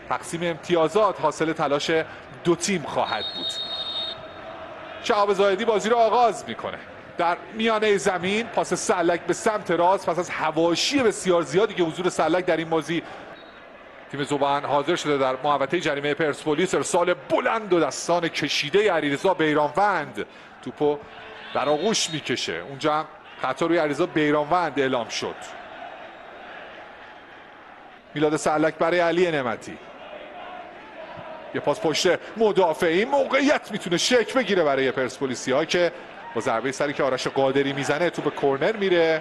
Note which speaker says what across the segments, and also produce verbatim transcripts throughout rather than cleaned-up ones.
Speaker 1: تقسیم امتیازات حاصل تلاش دو تیم خواهد بود. شهاب زاهدی بازی رو آغاز میکنه در میانه زمین، پاس سلک به سمت راست پس از حواشی بسیار زیادی که حضور سلک در این بازی. تیم ذوباهن حاضر شده در محوطه جریمه پرسپولیس. ارسال بلند و دستان کشیده علیرضا بیرانوند، توپو در آغوش میکشه. اونجا هم خطا روی علیرضا بیرانوند اعلام شد. میلاد سلک برای علی نعمتی، یه پاس پشت مدافعی، موقعیت میتونه شک بگیره برای پرسپولیسی ها که با ضربه سری که آرش قادری میزنه توپ کورنر میره.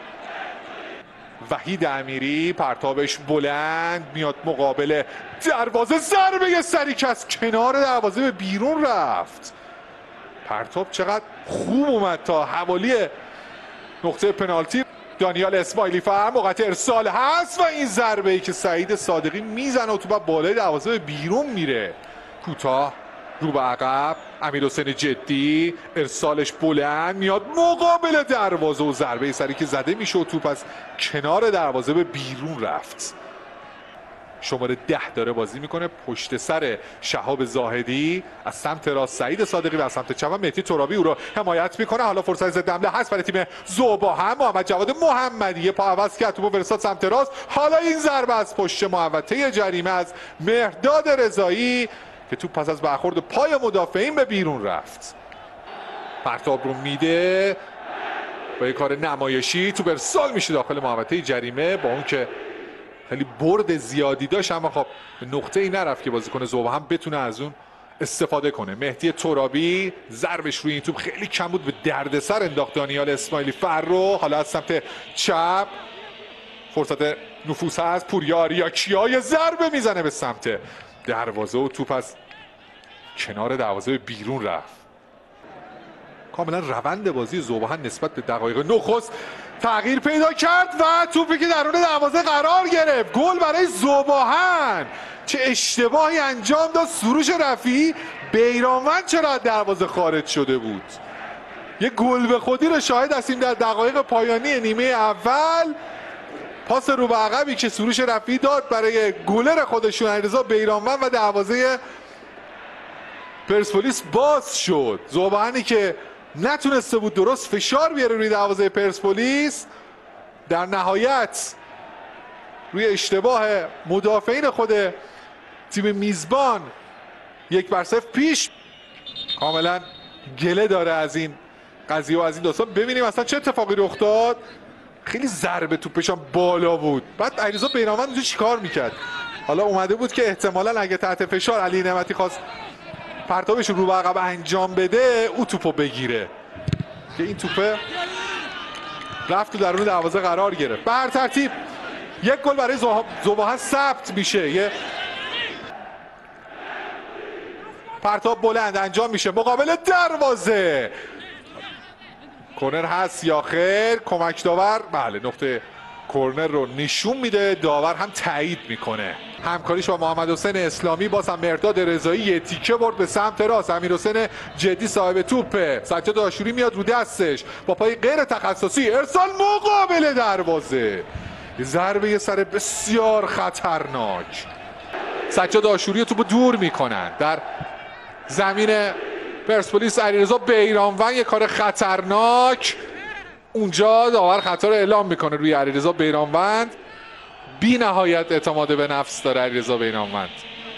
Speaker 1: وحید امیری پرتابش بلند میاد مقابل دروازه، ضربه سری که از کنار دروازه به بیرون رفت. پرتاب چقدر خوب اومد تا حوالی نقطه پنالتی. دانیال اسماعیلی فر موقع ارسال هست و این ضربه ای که سعید صادقی میزنه و توپ بالای دروازه به بیرون میره. کوتاه رو به عقب، امیرحسین جدی ارسالش بلند میاد مقابل دروازه و ضربه سری که زده میشه و توپ از کنار دروازه به بیرون رفت. شماره ده داره بازی میکنه پشت سر شهاب زاهدی، از سمت راست سعید صادقی و از سمت چپ مهدی ترابی او رو حمایت میکنه. حالا فرصت ضد حمله هست برای تیم ذوباهن. محمد جواد محمدی پا عوض کرد، توپو فرستاد سمت راست. حالا این ضربه از پشت محوطه جریمه از مهرداد رضایی که توپ پس از برخورد پای مدافعین به بیرون رفت. پرتاب رو میده با یک کار نمایشی، توپ ارسال میشه داخل محوطه جریمه. با اون که خیلی برد زیادی داشت اما خب به نقطه ای نرفت که بازیکن ذوباهن بتونه از اون استفاده کنه. مهدی ترابی ضربش روی این توپ خیلی کم بود، به دردسر انداخت دانیال اسماعیلی فر رو. حالا از سمت چپ فرصت نفوذ هست، پوریا آریاکیا ضربه میزنه به سمت دروازه و توپ از کنار دروازه به بیرون رفت. کاملا روند بازی ذوباهن نسبت به دقایق نخست تغییر پیدا کرد و توپی که درون دروازه قرار گرفت. گل برای ذوباهن. چه اشتباهی انجام داد سروش رفیعی. بیرانوند چرا از دروازه خارج شده بود. یه گل به خودی رو شاهد هستیم در دقایق پایانی نیمه اول. پاس رو به عقبی که سروش رفیعی داد برای گلر خودشون علیرضا بیرانوند و دروازه پرسپولیس باز شد. ذوباهنی که نتونسته بود درست فشار بیاره روی دروازه پرسپولیس، در نهایت روی اشتباه مدافعین خود تیم میزبان یک بر صفر پیش. کاملا گله داره از این قضیه و از این داستان. ببینیم اصلا چه اتفاقی رخ داد. خیلی ضربه توپش هم بالا بود. بعد علیرضا بیرانوند اونجا چیکار میکرد؟ حالا اومده بود که احتمالاً اگه تحت فشار علی نعمتی خواست پرتابش رو به عقب انجام بده او توپو بگیره که این توپه رفت تو درون دروازه قرار گرفت. به هر ترتیب یک گل برای ذوباهن ثبت میشه. یه پرتاب بلند انجام میشه مقابل دروازه. کورنر هست یا خیر؟ کمک داور بله نقطه کورنر رو نشون میده، داور هم تایید میکنه. همکاریش با محمد حسین اسلامی. باز هم مهرداد رضایی یه تیکه برد به سمت راست. امیرحسین جدی صاحب توپه. سجاد آشوری میاد رو دستش با پای غیر تخصصی، ارسال مقابل دروازه. ضربه سر بسیار خطرناک. سجاد آشوری توپو دور میکنن در زمین پرسپولیس. علیرضا بیرانوند یه کار خطرناک. اونجا داور خطا رو اعلام میکنه روی علیرضا بیرانوند. بی نهایت اعتماد به نفس داره علیرضا بیرانوند.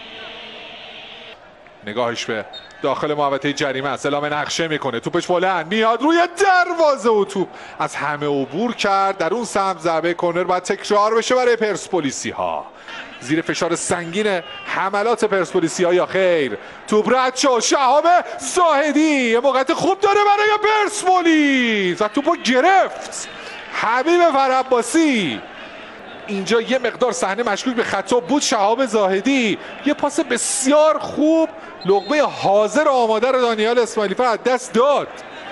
Speaker 1: نگاهش به داخل محوطه جریمه است، اعلام نقشه میکنه. توپش بلند میاد روی دروازه و توپ از همه عبور کرد. در اون سمت ضربه کورنر باید تکرار بشه برای پرسپولیسی ها. زیر فشار سنگین حملات پرسپولیسی ها یا خیر؟ توپ رد شد. شهاب زاهدی یه موقعیت خوب داره برای پرسپولیس و توپو گرفت. حبیب فرعباسی. اینجا یه مقدار صحنه مشکوک به خطا بود. شهاب زاهدی یه پاس بسیار خوب، لقمه حاضر آماده رو دانیال اسماعیلی فر از دست داد.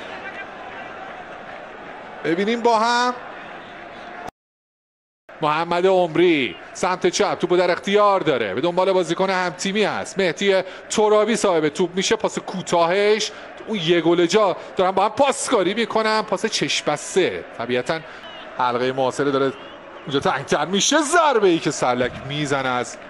Speaker 1: ببینیم با هم. محمد عمری سمت چپ توپو در اختیار داره، به دنبال بازیکن هم تیمی است. مهدی ترابی صاحب توپ میشه. پاس کوتاهش اون یه گل جا دارن با هم پاسکاری میکنن. پاس چشم بسته. طبیعتا حلقه محاصره داره اونجا تنگتر میشه. ضربه ای که سلک میزنه از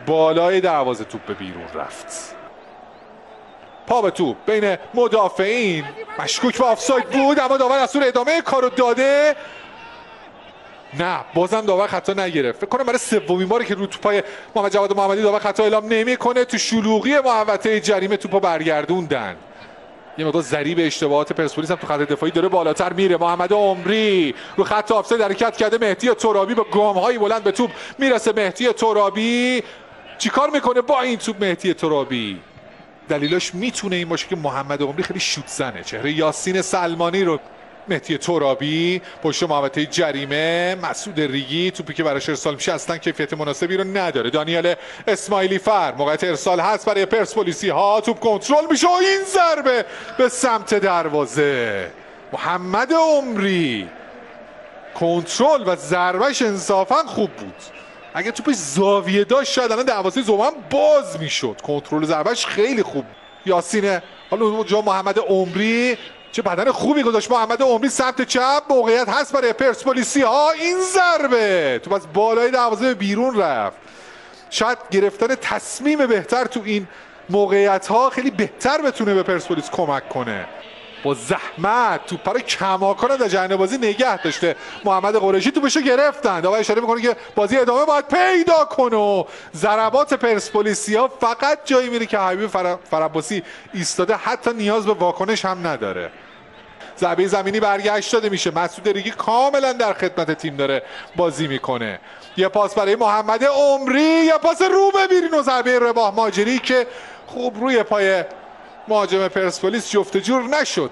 Speaker 1: بالای دروازه توپ به بیرون رفت. پا به توپ بین مدافعین، مشکوک به آفساید بود اما داور از ادامه کارو داده. نه بازم داور خطا نگرفت. فکر کنم برای سومین باری که رو توپای محمد جواد محمدی داور خطا اعلام نمیکنه. تو شلوغی محوطه جریمه توپو برگردوندن. یه مقدار ضریب اشتباهات پرسپولیس هم تو خط دفاعی داره بالاتر میره. محمد عمری رو خط آفساید حرکت کرده. مهدی ترابی با گام‌های بلند به توپ میرسه. مهدی ترابی چیکار میکنه با این توپ؟ مهدی ترابی دلیلاش میتونه این باشه که محمد عمری خیلی شوت زنه. چهره یاسین سلمانی رو مهدی ترابی پشت محوطه جریمه. مسعود ریگی توپی که براش ارسال میشه اصلا کیفیت مناسبی رو نداره. دانیال اسماعیلی فر موقعیت ارسال هست برای پرسپولیسی ها. توپ کنترل میشه و این ضربه به سمت دروازه. محمد عمری کنترل و ضربهش انصافا خوب بود. اگه توپش زاویه داشت شاید الان دروازه زوبان باز میشد. کنترل ضربهش خیلی خوب. یاسین حالا جا محمد عمری چه بدن خوبی گذاشت. محمد عمری سمت چپ موقعیت هست برای پرسپولیسی ها. این ضربه توپ از بالای دروازه به بیرون رفت. شاید گرفتن تصمیم بهتر تو این موقعیت ها خیلی بهتر بتونه به پرسپولیس کمک کنه. با زحمت توپ رو کماکان در جریان بازی نگه داشته محمد قریشی. توپشو گرفتن. داور اشاره میکنه که بازی ادامه باید پیدا کنه و ضربات پرسپولیسیا فقط جایی میره که حبیب فرعباسی ایستاده، حتی نیاز به واکنش هم نداره. ضربه زمینی برگشت داده میشه. مسعود ریگی کاملا در خدمت تیم داره بازی میکنه. یه پاس برای محمد عمری، یه پاس رو به بیرون و ضربه رباح ماجری که خوب روی پای مهاجم پرسپولیس جفت جور نشد.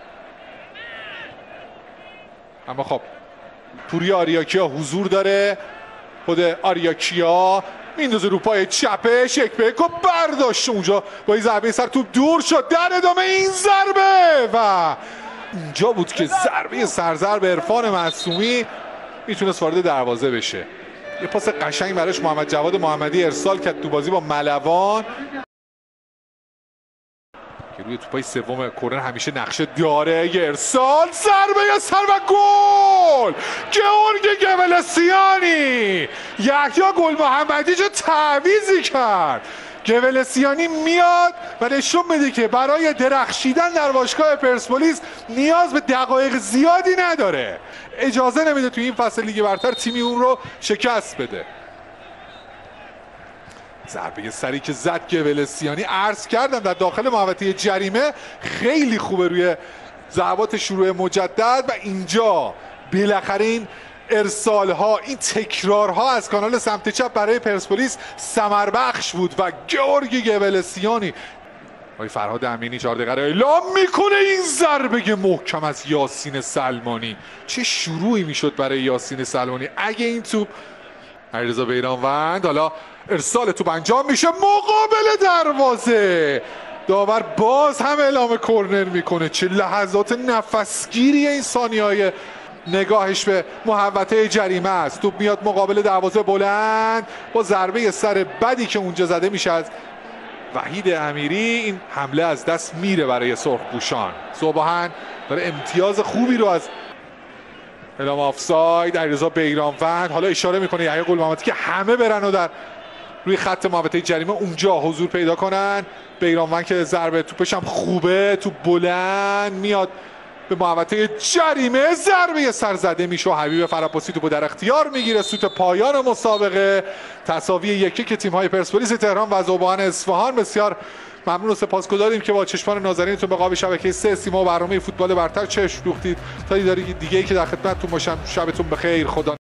Speaker 1: اما خب پوری آریاکیا حضور داره. خود آریاکیا میندازه رو پای چپش. یک به یک و برداشت اونجا با این ضربه سر توپ دور شد. در ادامه این ضربه و اینجا بود که ضربه سرضرب عرفان معصومی میتونست وارد دروازه بشه. یه پاس قشنگ براش محمد جواد محمدی ارسال کرد تو بازی با ملوان که روی توپای سوم کورنر همیشه نقشه داره. یه ارسال، ضربه سر و گل. گیورگ گولسیانی. یحیی گل محمدی چه تعویضی کرد. گولسیانی میاد و نشون میده که برای درخشیدن در باشگاه پرسپولیس نیاز به دقایق زیادی نداره. اجازه نمیده توی این فصل لیگ برتر تیمی اون رو شکست بده. ضربه سری که زد گولسیانی عرض کردم در داخل محوطه جریمه خیلی خوبه روی ضربات شروع مجدد و اینجا بالاخره این ارسال ها، این تکرار ها از کانال سمت چپ برای پرسپولیس ثمر بخش بود و گیورگ گولسیانی آقای فرهاد امینی چهار دقیقه اعلام میکنه این ضربه محکم از یاسین سلمانی. چه شروعی میشد برای یاسین سلمانی اگه این توپ علیرضا بیرانوند. حالا ارسال توپ انجام میشه مقابل دروازه. داور باز هم اعلام کورنر میکنه. چه لحظات نفسگیری این ثانیه‌های نگاهش به محوطه جریمه است. توپ میاد مقابل دروازه بلند با ضربه سر بدی که اونجا زده میشه از وحید امیری. این حمله از دست میره برای سرخپوشان. صبحان داره امتیاز خوبی رو از اعلام آفساید علیرضا بیرانوند. حالا اشاره میکنه یحیی گل محمدی که همه برن و در روی خط محوطه جریمه اونجا حضور پیدا کنن. بیرانوند که ضربه توپش هم خوبه. توپ بلند میاد به محوطه جریمه. ضربه سر زده میشه و حبیب فرعباسی توپو در اختیار میگیره. سوت پایان مسابقه تساوی یکی که تیم های پرسپولیس تهران و ذوبان اصفهان. بسیار ممنون و سپاسگزاریم که با چشمان ناظرینتون به قاب شبکه سه سیما و برنامه فوتبال برتر چشم دوختید. تا دیداری دیگه ای که در خدمتتون باشم. شبتون بخیر. خدا